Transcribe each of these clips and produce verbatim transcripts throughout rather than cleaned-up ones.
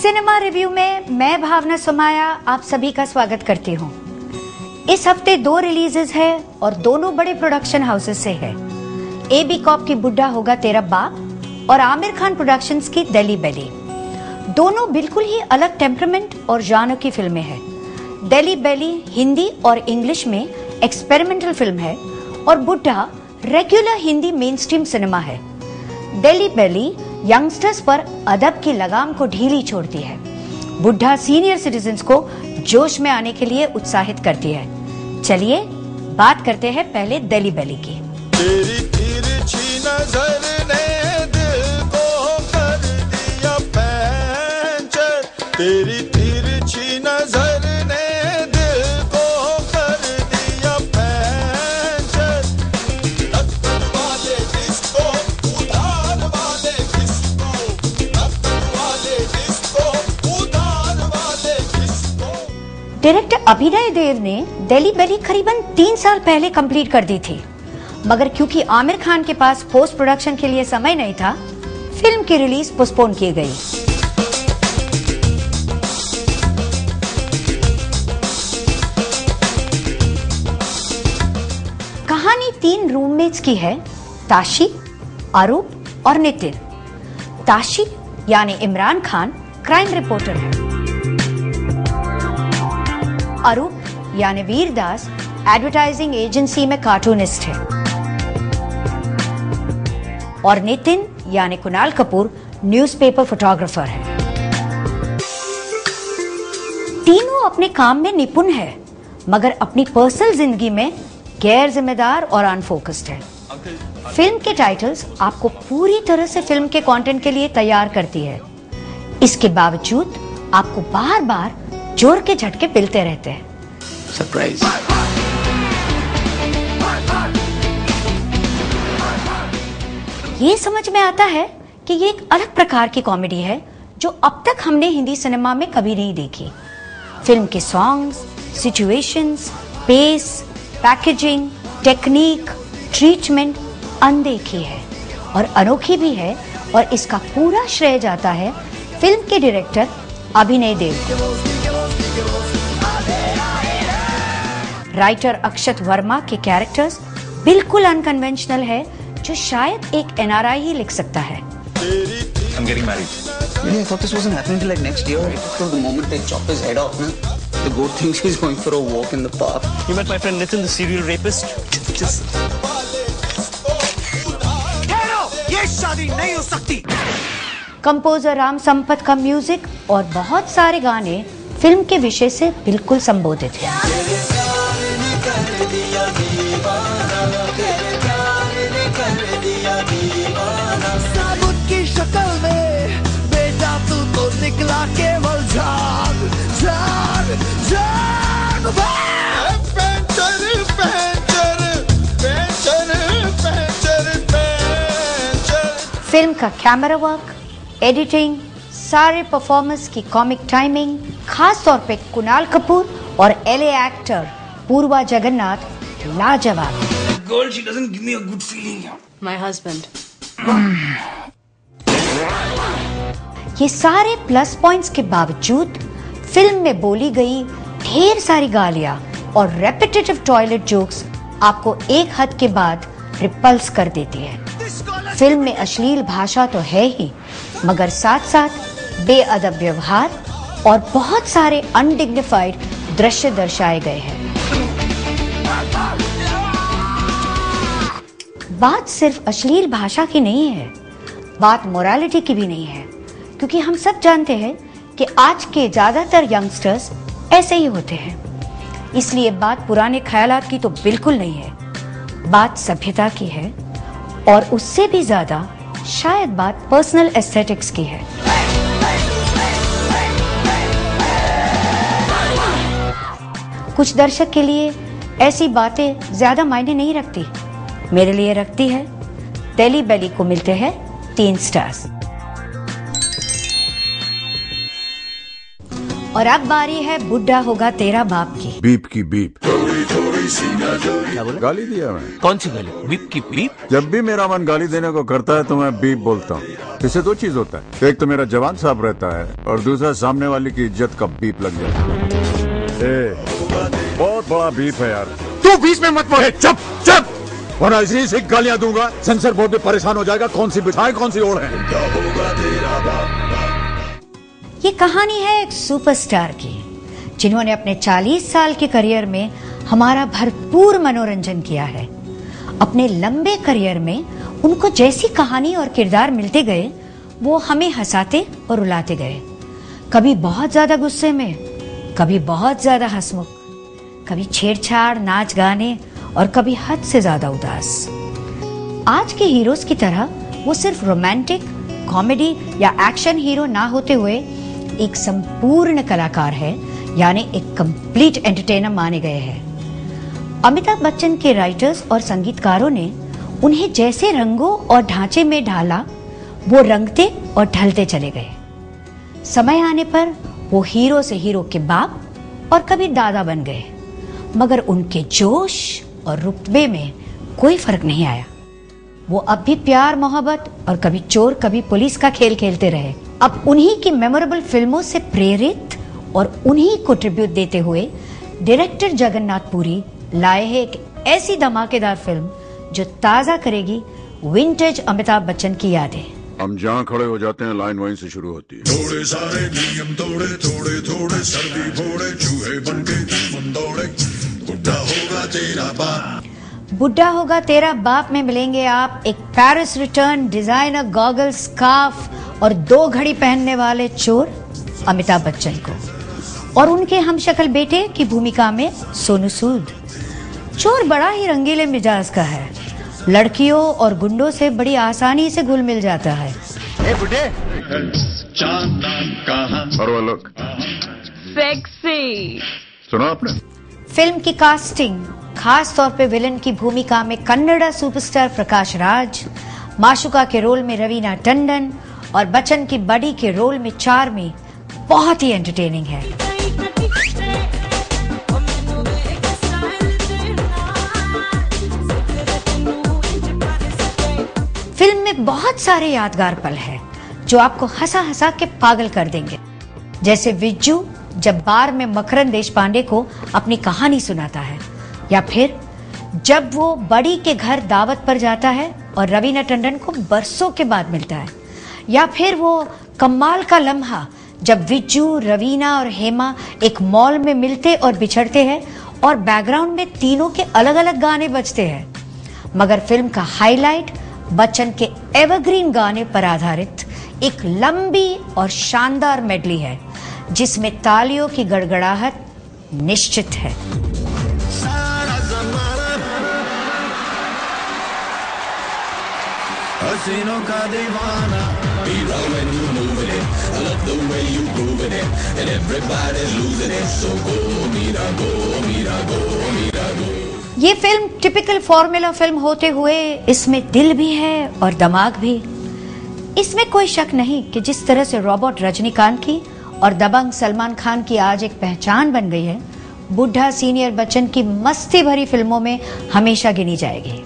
Cinema review में मैं भावना सुमाया आप सभी का स्वागत करती हूँ। इस हफ्ते दो रिलीजेस है और दोनों बड़े प्रोडक्शन हाउसेस से है। ए बी कॉप की बुड्ढा होगा तेरा बाप और आमिर खान प्रोडक्शंस की दिल्ली बेली। दोनों बिल्कुल ही अलग टेम्परामेंट और जॉनर की फिल्में हैं। दिल्ली बेली हिंदी और इंग्लिश में एक्सपेरिमेंटल फिल्म है और बुड्ढा regular Hindi mainstream cinema है। दिल्ली बेली यंगस्टर्स पर अदब की लगाम को ढीली छोड़ती है। बुड्ढा सीनियर सिटीजन्स को जोश में आने के लिए उत्साहित करती है। चलिए बात करते हैं पहले दिल्ली बेली की। तेरी तिरछी नजर ने दिल को कर दिया पैंचर, तेरी तिरछी नजर ने दिल को कर दिया पैंचर। टक्कर वाले डिस्को, उधार वाले डिस्को, टक्कर वाले डिस्को, उधार वाले डिस्को। डायरेक्टर अभिनय देव ने दिल्ली बेली करीबन तीन साल पहले कंप्लीट कर दी थी, मगर क्योंकि आमिर खान के पास पोस्ट प्रोडक्शन के लिए समय नहीं था, फिल्म की रिलीज पोस्टपोन की गई। कहानी तीन रूममेट्स की है, ताशी, अरूप और नितिन। ताशी यानी इमरान खान क्राइम रिपोर्टर है। अरूप यानी वीरदास एडवर्टाइजिंग एजेंसी में कार्टूनिस्ट है और नितिन यानी कुणाल कपूर न्यूज़पेपर फोटोग्राफर है। तीनों अपने काम में निपुण है, मगर अपनी पर्सनल जिंदगी में गैर जिम्मेदार और अनफोकस्ड है। फिल्म के टाइटल्स आपको पूरी तरह से फिल्म के कंटेंट के लिए तैयार करती है। इसके बावजूद आपको बार बार जोर के झटके मिलते रहते हैं। सरप्राइज। ये समझ में आता है कि ये एक अलग प्रकार की कॉमेडी है जो अब तक हमने हिंदी सिनेमा में कभी नहीं देखी। फिल्म के songs, situations, pace, packaging, technique, treatment अनदेखी है और अनोखी भी है और इसका पूरा श्रेय जाता है फिल्म के डायरेक्टर अभिनय देव को। राइटर अक्षत वर्मा के कैरेक्टर्स बिल्कुल अनकन्वेंशनल है, जो शायद एक एन आर आई ही लिख सकता है। I'm getting married. Really, I thought this wasn't happening till like next year. Right? So the moment they chop his head off, man, the goat thinks he's going for a walk in the park. You met my friend Nitin, the serial rapist? Just... ठहरो, ये शादी नहीं हो सकती। Composer Ram Sampat का music और बहुत सारे गाने फिल्म के विषय से बिल्कुल संबोधित हैं। साबुत की शक्ल में बेटा तू तो निकला केवल जान जान जान। Puncture puncture puncture puncture puncture. Film का कैमरा वर्क, एडिटिंग, सारे परफॉर्मेंस की कॉमिक टाइमिंग, खास तौर पे कुणाल कपूर और एलए एक्टर पूर्वा जगन्नाथ लाजवाब। Girl, she doesn't give me a good feeling. My husband. ये सारे प्लस पॉइंट्स के बावजूद फिल्म में बोली गई ढेर सारी गालियां और रेपिटेटिव टॉयलेट जोक्स आपको एक हद के बाद रिपल्स कर देती है। फिल्म में अश्लील भाषा तो है ही, मगर साथ साथ बेअदब व्यवहार और बहुत सारे अनडिग्निफाइड दृश्य दर्शाए गए हैं। बात सिर्फ अश्लील भाषा की नहीं है, बात मोरालिटी की भी नहीं है, क्योंकि हम सब जानते हैं कि आज के ज्यादातर यंगस्टर्स ऐसे ही होते हैं। इसलिए बात पुराने ख्यालात की तो बिल्कुल नहीं है, बात सभ्यता की है और उससे भी ज्यादा शायद बात पर्सनल एस्थेटिक्स की है। कुछ दर्शक के लिए ऐसी बातें ज्यादा मायने नहीं रखती, मेरे लिए रखती है। दिल्ली बेली को मिलते हैं तीन स्टार्स। और अब बारी है बुड्ढा होगा तेरा बाप की। बीप की बीप। क्या बोला? गाली दिया मैं। कौन सी गाली? बीप की बीप? जब भी मेरा मन गाली देने को करता है तो मैं बीप बोलता हूँ। इससे दो चीज होता है, एक तो मेरा जवान साहब रहता है और दूसरा सामने वाले की इज्जत का बीप लग जाता है। ए, बहुत बड़ा बीप है यार। तू बीच में मत बोल। चुप चुप, वरना इसी से गालियां दूंगा, सेंसर बोर्ड भी परेशान हो जाएगा, कौन सी बिछाए कौन सी ओढ़े। ये कहानी है एक सुपरस्टार की, जिन्होंने अपने चालीस साल के करियर में हमारा भरपूर मनोरंजन किया है। अपने लंबे करियर में उनको जैसी कहानी और किरदार मिलते गए, वो हमें हंसाते और रुलाते गए। कभी बहुत ज्यादा गुस्से में, कभी बहुत ज्यादा हंसमुख, कभी छेड़छाड़, नाच गाने और कभी हद से ज्यादा उदास। आज के हीरोज की तरह वो सिर्फ रोमांटिक, कॉमेडी या एक्शन हीरो ना होते हुए एक संपूर्ण कलाकार है, यानी एक कंप्लीट एंटरटेनर माने गए हैं। अमिताभ बच्चन के राइटर्स और संगीतकारों ने उन्हें जैसे रंगों और ढांचे में ढाला, वो रंगते और ढलते चले गए। समय आने पर वो हीरो से हीरो के बाप और कभी दादा बन गए, मगर उनके जोश और रुतबे में कोई फर्क नहीं आया। वो अब भी प्यार मोहब्बत और कभी चोर कभी पुलिस का खेल खेलते रहे। अब उन्हीं की मेमोरेबल फिल्मों से प्रेरित और उन्हीं को ट्रिब्यूट देते हुए डायरेक्टर जगन्नाथ पुरी लाए हैं एक ऐसी धमाकेदार फिल्म जो ताजा करेगी विंटेज अमिताभ बच्चन की यादें। हम जहाँ खड़े हो जाते हैं लाइन वहीं से शुरू होती है। थोड़े सारे नियम तोड़े, थोड़े थोड़े सर्दी फोड़े, चूहे बनके दुश्मन दौड़े, बुढ़ा होगा तेरा बाप। बुढ़ा होगा तेरा बाप में मिलेंगे आप एक Paris return, designer goggle, scarf और दो घड़ी पहनने वाले चोर अमिताभ बच्चन को, और उनके हमशक्ल बेटे की भूमिका में सोनू सूद। चोर बड़ा ही रंगीले मिजाज का है, लड़कियों और गुंडों से बड़ी आसानी से घुल मिल जाता है। ए बुढ़े, सेक्सी। सुना आपने? फिल्म की कास्टिंग, खास तौर पे विलन की भूमिका में कन्नड़ा सुपरस्टार प्रकाश राज, माशुका के रोल में रवीना टंडन और बच्चन की बड़ी के रोल में चार्मी, बहुत ही एंटरटेनिंग है। फिल्म में बहुत सारे यादगार पल हैं जो आपको हंसा हंसा के पागल कर देंगे, जैसे विज्जू जब बार में मकरंद देशपांडे को अपनी कहानी सुनाता है, या फिर जब वो बड़ी के घर दावत पर जाता है और रवीना टंडन को बरसों के बाद मिलता है, या फिर वो कमाल का लम्हा जब विज्जू, रवीना और हेमा एक मॉल में मिलते और बिछड़ते हैं और बैकग्राउंड में तीनों के अलग अलग गाने बजते हैं। मगर फिल्म का हाईलाइट बच्चन के एवरग्रीन गाने पर आधारित एक लंबी और शानदार मेडली है, जिसमें तालियों की गड़गड़ाहट निश्चित है। सारा ज़माना हसीनों का दीवाना, be right when you moving it, I love the way you grooving it, and everybody's losing it, so go mira go mira go mira go। ये फिल्म टिपिकल फॉर्मूला फिल्म होते हुए इसमें दिल भी है और दिमाग भी। इसमें कोई शक नहीं कि जिस तरह से रोबोट रजनीकांत की और दबंग सलमान खान की आज एक पहचान बन गई है, बुढ़ा सीनियर बच्चन की मस्ती भरी फिल्मों में हमेशा गिनी जाएगी।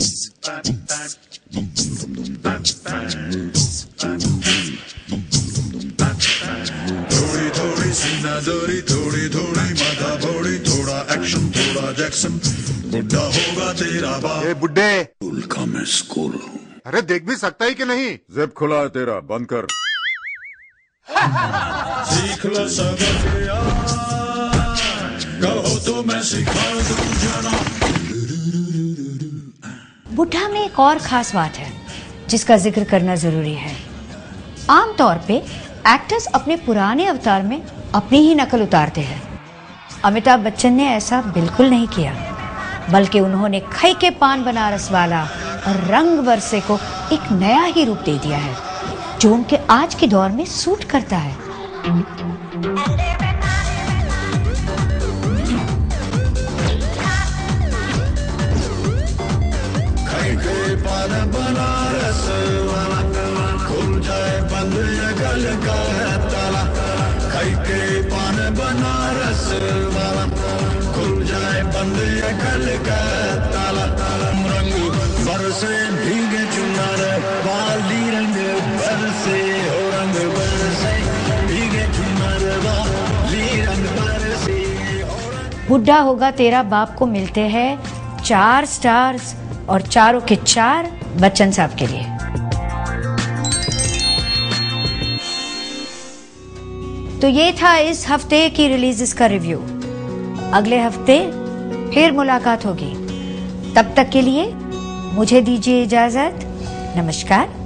थोड़ी थोड़ी सीना जोरी, थोड़ी थोड़ी माथा फोड़ी, थोड़ा एक्शन थोड़ा जैक्सन, बुढ़ा होगा तेरा बाप। ए बुढ़े, स्कूल का मैं स्कूल हूँ। अरे देख भी सकता ही कि नहीं? जिप खुला है तेरा, बंद कर। सीख लो सबक यार, कहो तो मैं सिखा दूं जरा। बुढ़ा में एक और खास बात है जिसका जिक्र करना जरूरी है। आमतौर पे एक्टर्स अपने पुराने अवतार में अपनी ही नकल उतारते हैं। अमिताभ बच्चन ने ऐसा बिल्कुल नहीं किया, बल्कि उन्होंने खई के पान बनारस वाला और रंग बरसे को एक नया ही रूप दे दिया है, जो उनके आज के दौर में सूट करता है। खई के पान बनारस वाला, खुल जाए बंद ये गल का है ताला। खई के पान बनारस वाला, खुल जाए बंद ये गल का है ताला। रंग बरसे भीगे चुनर वाली, रंग बरसे बुढ़ा होगा तेरा बाप को मिलते हैं चार स्टार्स और चारों के चार बच्चन साहब के लिए। तो ये था इस हफ्ते की रिलीजेस का रिव्यू। अगले हफ्ते फिर मुलाकात होगी। तब तक के लिए मुझे दीजिए इजाजत। नमस्कार।